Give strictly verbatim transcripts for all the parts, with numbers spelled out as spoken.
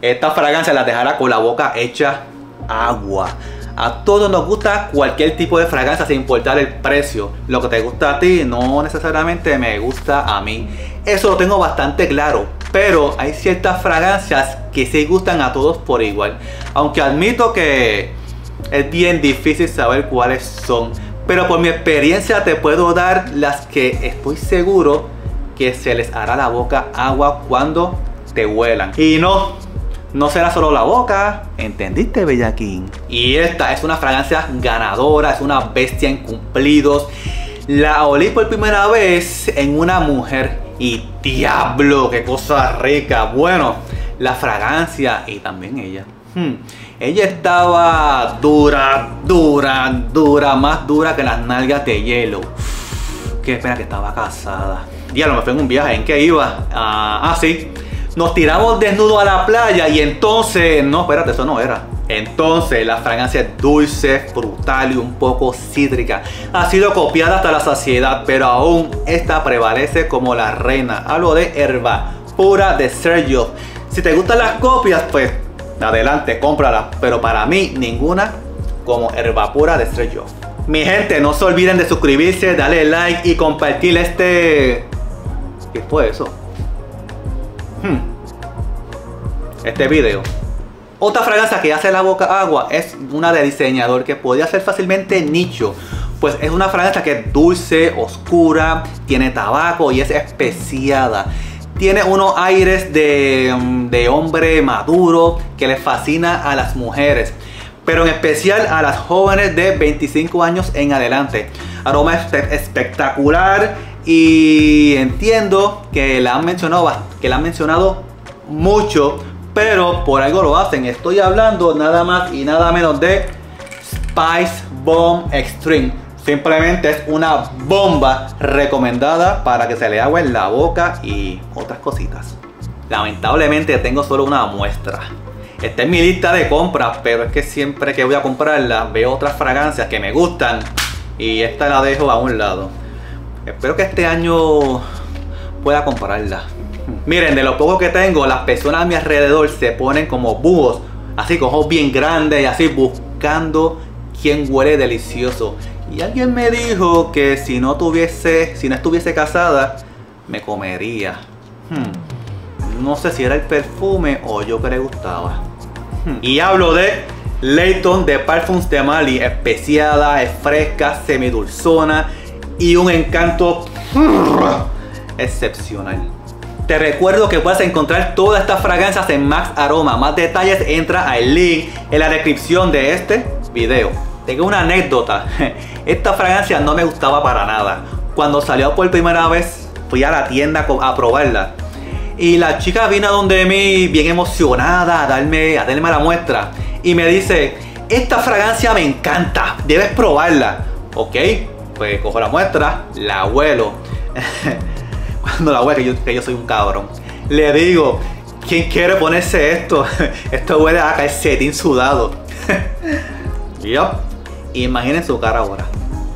esta fragancia la dejará con la boca hecha agua. A todos nos gusta cualquier tipo de fragancia sin importar el precio. Lo que te gusta a ti no necesariamente me gusta a mí. Eso lo tengo bastante claro. Pero hay ciertas fragancias que sí gustan a todos por igual. Aunque admito que es bien difícil saber cuáles son. Pero por mi experiencia te puedo dar las que estoy seguro que se les hará la boca agua cuando te huelan. Y no, no será solo la boca. ¿Entendiste, bellaquín? Y esta es una fragancia ganadora, es una bestia en cumplidos. La olí por primera vez en una mujer y diablo, qué cosa rica. Bueno, la fragancia y también ella. Hmm. Ella estaba dura, dura, dura, más dura que las nalgas de hielo. Qué pena que estaba casada. Diablo, me fue en un viaje. ¿En qué iba? Ah, ah, sí. Nos tiramos desnudos a la playa y entonces... No, espérate, eso no era. Entonces la fragancia es dulce, frutal y un poco cítrica. Ha sido copiada hasta la saciedad, pero aún esta prevalece como la reina. Hablo de Herba Pura de Sergio. Si te gustan las copias, pues adelante, cómpralas. Pero para mí, ninguna como Herba Pura de Sergio. Mi gente, no se olviden de suscribirse, darle like y compartir este... ¿Qué fue eso? Hmm. Este video. Otra fragancia que hace la boca agua es una de diseñador que podría ser fácilmente nicho. Pues es una fragancia que es dulce, oscura, tiene tabaco y es especiada. Tiene unos aires de, de hombre maduro que les fascina a las mujeres. Pero en especial a las jóvenes de veinticinco años en adelante. Aroma espectacular y entiendo que la han mencionado, que la han mencionado mucho, pero por algo lo hacen. Estoy hablando nada más y nada menos de Spice Bomb Extreme. Simplemente es una bomba recomendada para que se le agua en la boca y otras cositas. Lamentablemente tengo solo una muestra. Esta es mi lista de compras, pero es que siempre que voy a comprarla veo otras fragancias que me gustan y esta la dejo a un lado. Espero que este año pueda comprarla. Miren, de lo poco que tengo, las personas a mi alrededor se ponen como búhos, así con ojos bien grandes y así buscando quien huele delicioso. Y alguien me dijo que si no tuviese, si no estuviese casada, me comería. Hmm. No sé si era el perfume o yo que le gustaba. Hmm. Y hablo de Layton de Parfums de Mali, especiada, es fresca, semidulzona y un encanto excepcional. Te recuerdo que puedes encontrar todas estas fragancias en Max Aroma. Más detalles, entra al link en la descripción de este video. Tengo una anécdota. Esta fragancia no me gustaba para nada. Cuando salió por primera vez, fui a la tienda a probarla. Y la chica vino a donde mí bien emocionada a darme, a darme la muestra. Y me dice, esta fragancia me encanta, debes probarla. Ok, pues cojo la muestra, la huelo. Cuando la huele, que yo, que yo soy un cabrón, le digo, ¿quién quiere ponerse esto? Esto huele a calcetín sudado. Yep. Imaginen su cara ahora.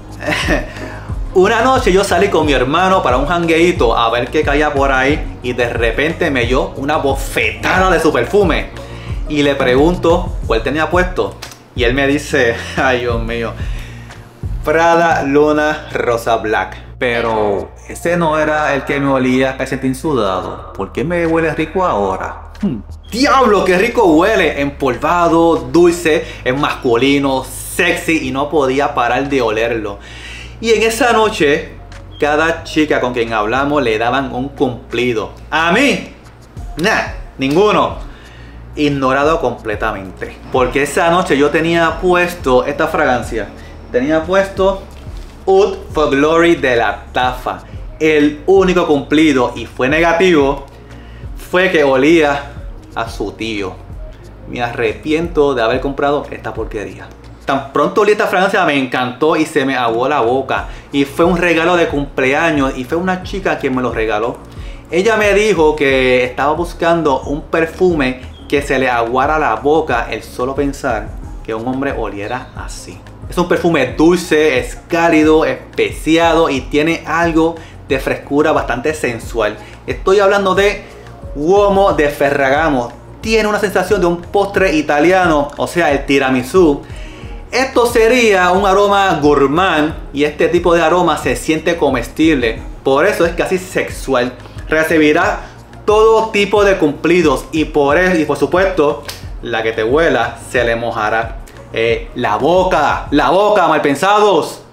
Una noche yo salí con mi hermano para un jangueíto a ver qué caía por ahí y de repente me dio una bofetada de su perfume. Y le pregunto cuál tenía puesto y él me dice, ay Dios mío, Prada Luna Rosa Black. Pero ese no era el que me olía a calcetín sudado. ¿Por qué me huele rico ahora? Hmm. ¡Diablo, qué rico huele! Empolvado, dulce, es masculino, sexy y no podía parar de olerlo. Y en esa noche, cada chica con quien hablamos le daban un cumplido. A mí, nah, ninguno. Ignorado completamente. Porque esa noche yo tenía puesto esta fragancia. Tenía puesto Oud for Glory de la Tafa. El único cumplido, y fue negativo, fue que olía a su tío. Me arrepiento de haber comprado esta porquería. Tan pronto olí esta fragancia me encantó y se me aguó la boca. Y fue un regalo de cumpleaños y fue una chica quien me lo regaló. Ella me dijo que estaba buscando un perfume que se le aguara la boca el solo pensar que un hombre oliera así. Es un perfume dulce, es cálido, especiado y tiene algo de frescura bastante sensual. Estoy hablando de Uomo de Ferragamo. tiene una sensación de un postre italiano, o sea, el tiramisú. Esto sería un aroma gourmand y este tipo de aroma se siente comestible, por eso es casi sexual. Recibirá todo tipo de cumplidos y por, eso, y por supuesto, la que te huela se le mojará eh, la boca, la boca, mal pensados.